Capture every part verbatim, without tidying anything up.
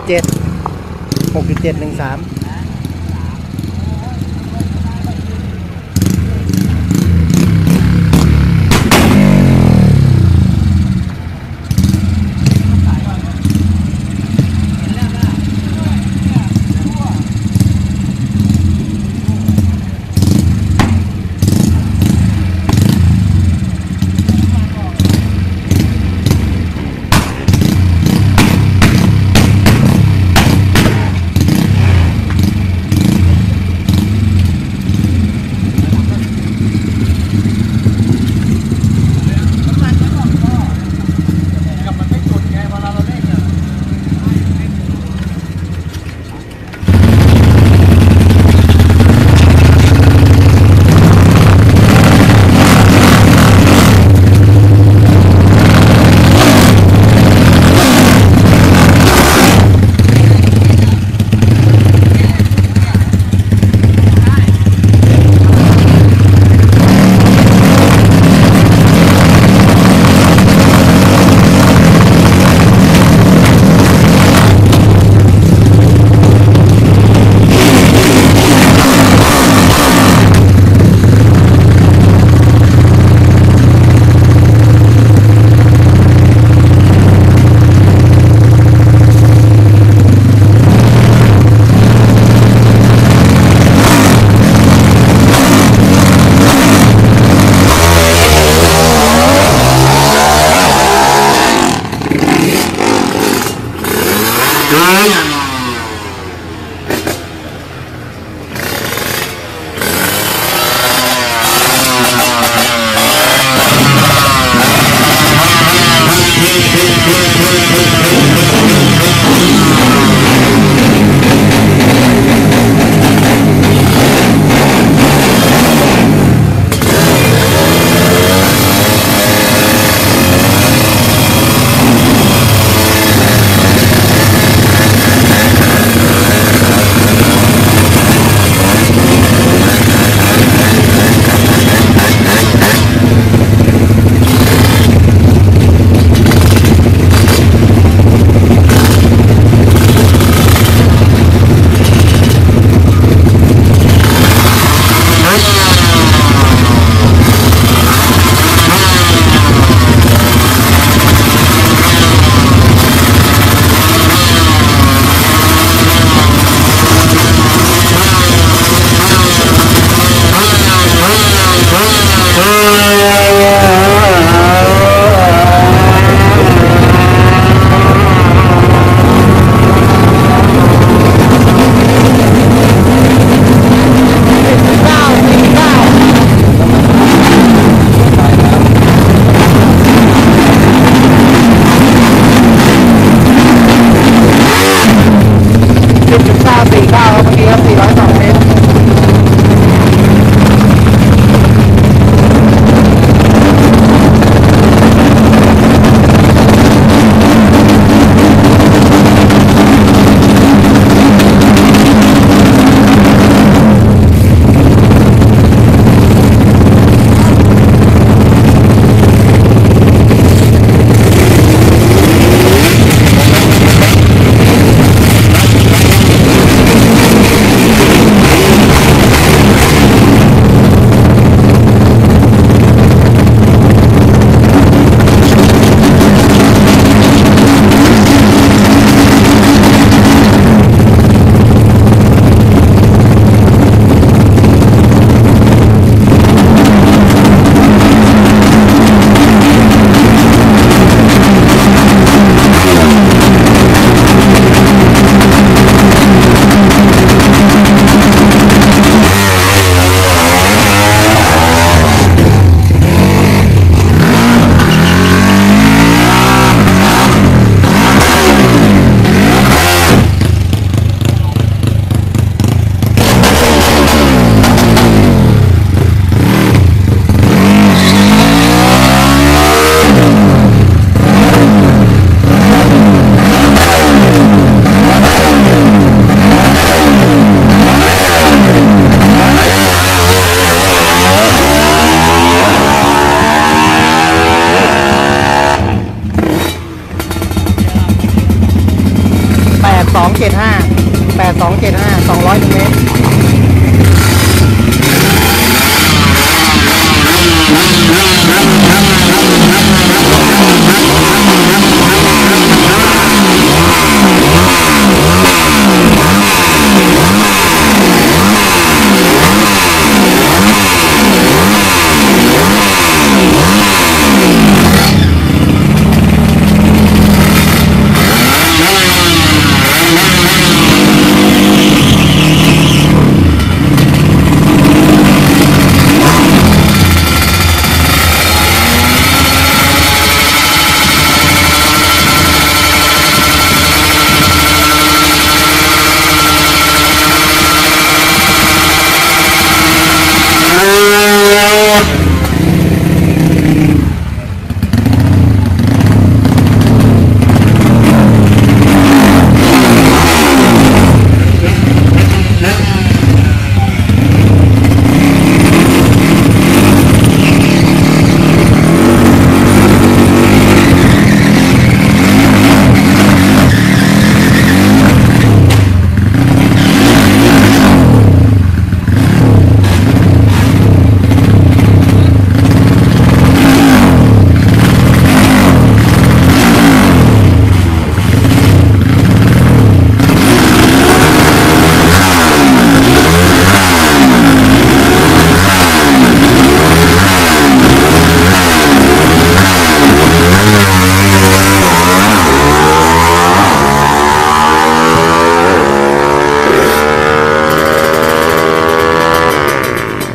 ดเจ็ด หกจุดเจ็ดหนึ่งสาม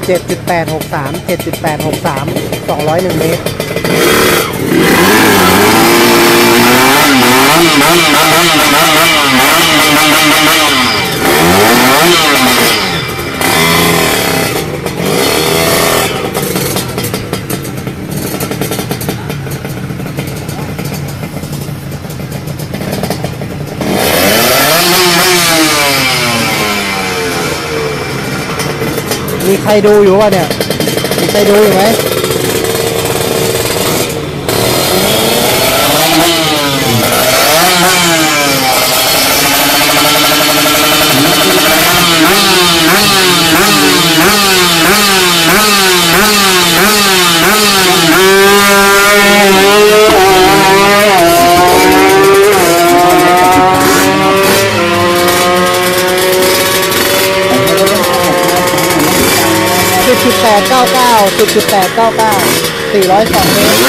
เจ็ดจุดแปดหกสาม เจ็ดจุดแปดหกสาม สองร้อยหนึ่งเมตรมีใครดูอยู่วะเนี่ยมีใครดูอยู่ไหมจุดแปดเก้าเก้าจุดจุดแปดเก้าเก้าสี่ร้อยสองเมตร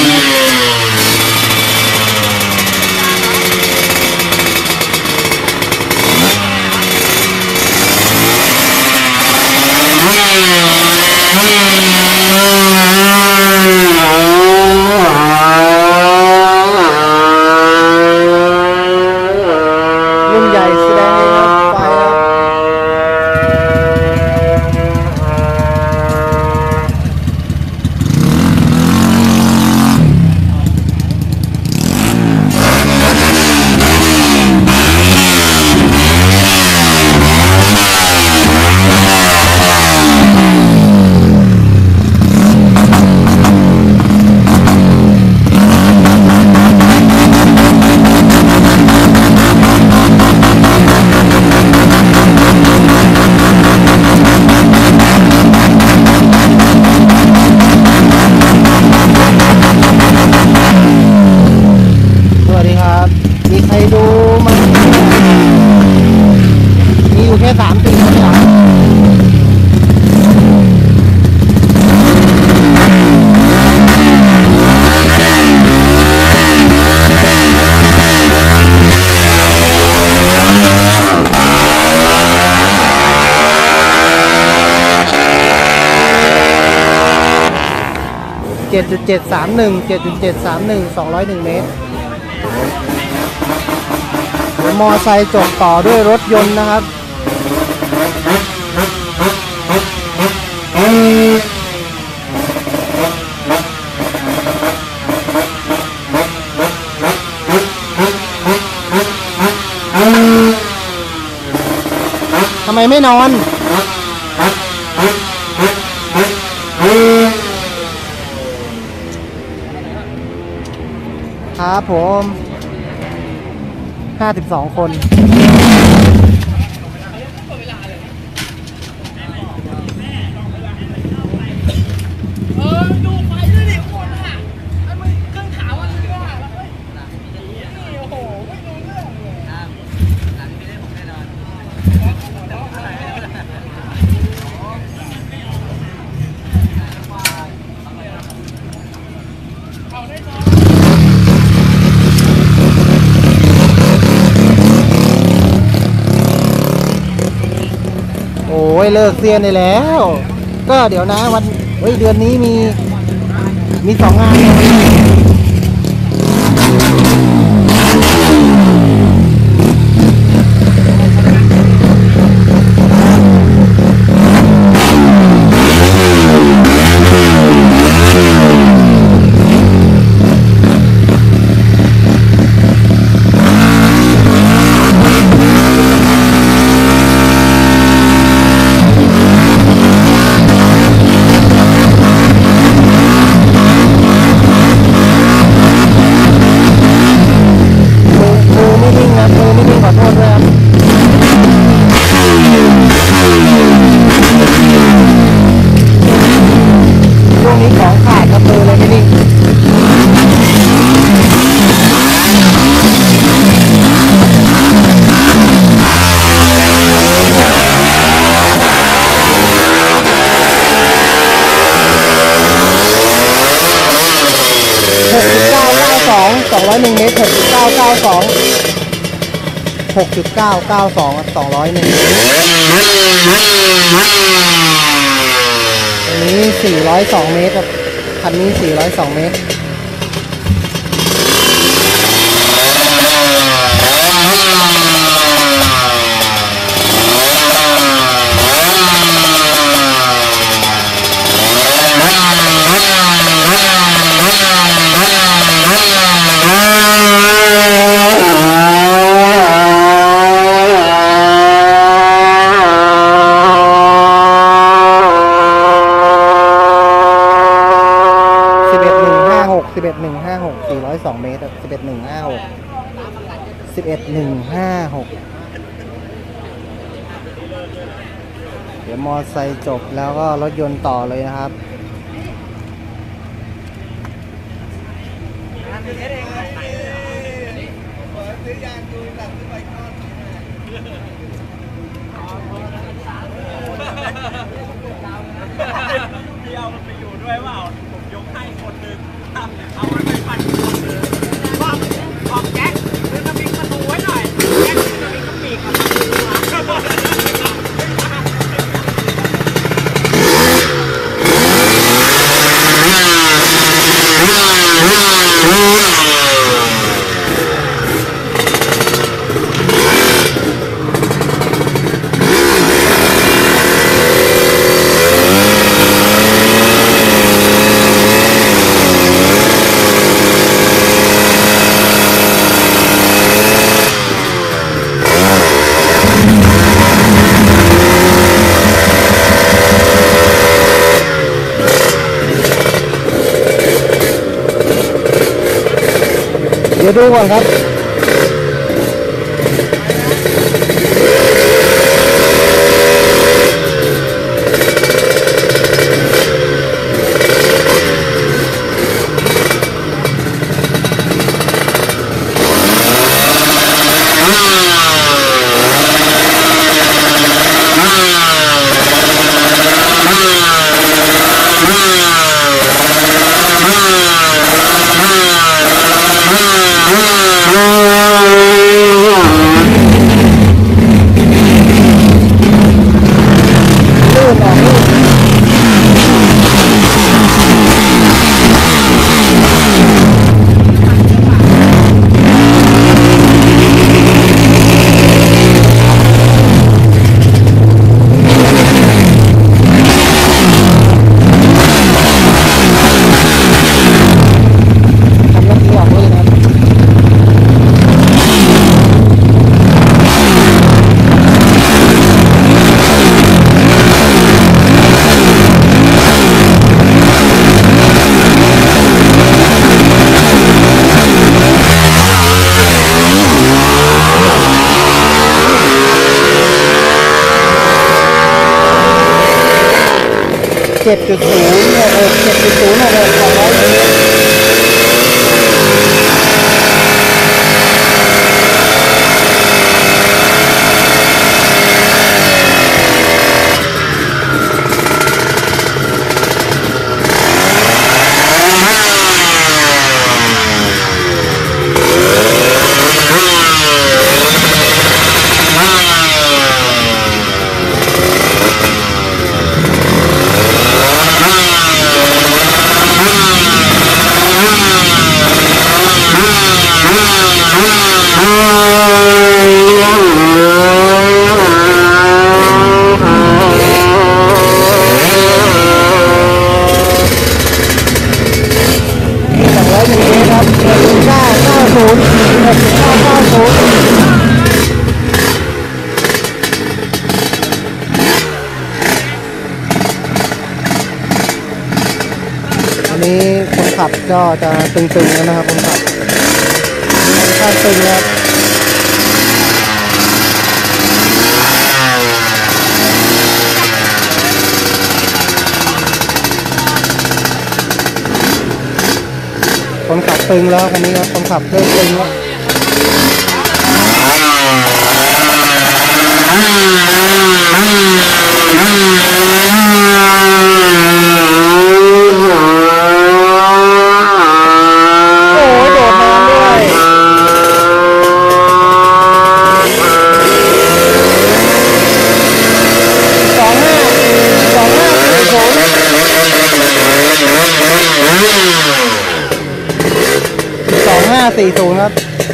รุ่นใหญ่แสดงเลยครับไฟมีใครดูมั้ยมีอยู่แค่สามสี่คนหลังเจ็ดจุดเจ็ดสามหนึ่ง เจ็ดจุดเจ็ดสามหนึ่ง สองร้อยหนึ่งเมตรมอไซค์จบต่อด้วยรถยนต์นะครับทำไมไม่นอนครับผมห้าสิบสองคนเออดูไฟด้วยดิคนอ่ะไอ้มันเครื่องขาวมันก็โอ้โหไม่รู้เรื่องเลยครับหลังไม่ได้ผมแน่นอนเอาได้นอนโอ้ยเลิกเซียนได้แล้วก็เดี๋ยวนะวันเฮ้ยเดือนนี้มีมีสองงานสองร้อยหนึ่งเมตรหกจุดเก้าเก้าสอง หกจุดเก้าเก้าสอง สองร้อยหนึ่งอันนี้สี่ร้อยสองเมตรครับคันนี้สี่ร้อยสองเมตรสิบเอ็ดหนึ่งห้าหกสี่ร้อยสองเมตรสิบเอ็ดหนึ่งห้าหกสิบเอ็ดหนึ่งห้าหกเดี๋ยวมอไซค์จบแล้วก็รถยนต์ต่อเลยนะครับพี่เอามันไปอยู่ด้วยเปล่าผมยกให้คนหนึ่งเอามันไปปั่นคนหนึ่งบอกบอกแจ็คซื้อน้ำพริกประตูไว้หน่อยแจ็คซื้อน้ำพริกกะปิกับเดี๋ยวดูก่อนครับเจ็ดจุดศูนย์หกหกเจ็ดจุดศูนย์หกหกสองร้อยเมตรอันนี้คนขับก็จะตึงๆแล้วนะครับคนขับค่อนข้างตึงครับคนขับตึงแล้วคันนี้ครับคนขับเริ่มตึงแล้วสาสี่ศูนย์ครับ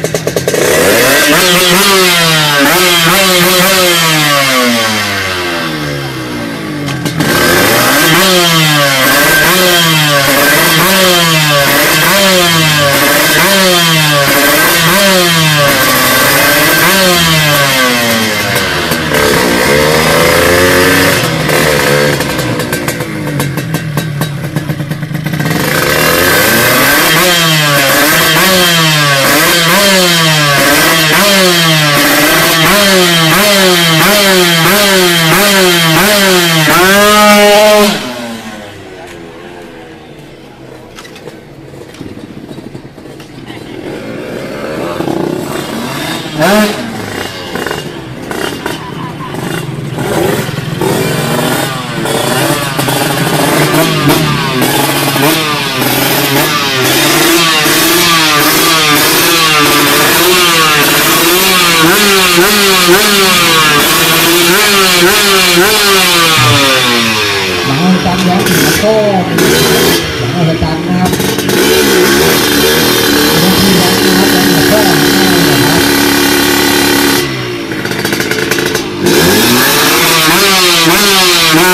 หลังจากย้อนถึงโต้หลังจากนะครับที่ย้อนนะครับหลังจากนะครับ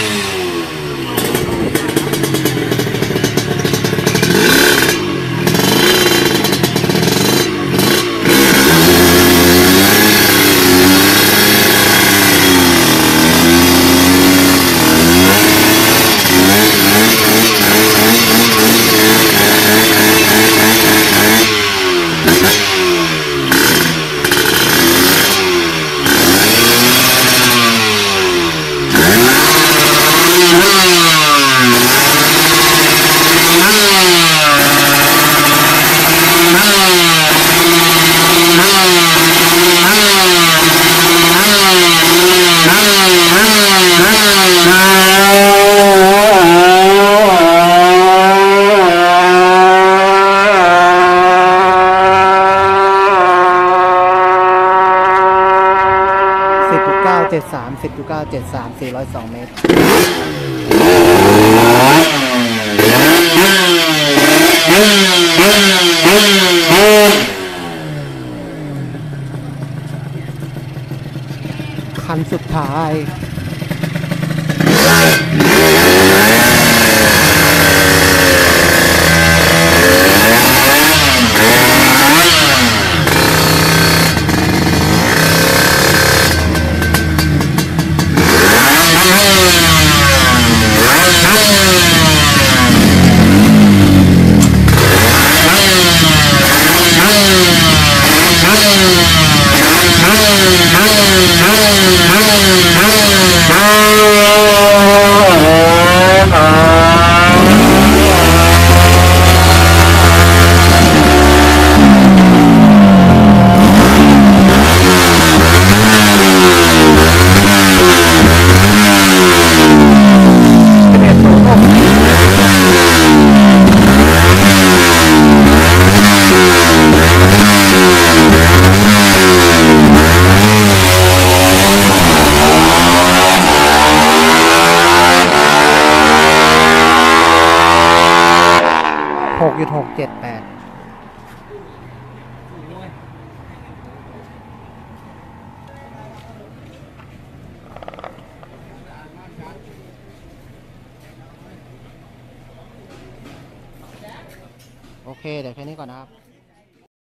สิบจุดเก้าเจ็ดสามสิบจุดเก้าเจ็ดสามสี่ร้อยสองเมตรคันสุดท้ายหกจุดหกเจ็ดแปดโอเค เดี๋ยวแค่นี้ก่อนนะครับ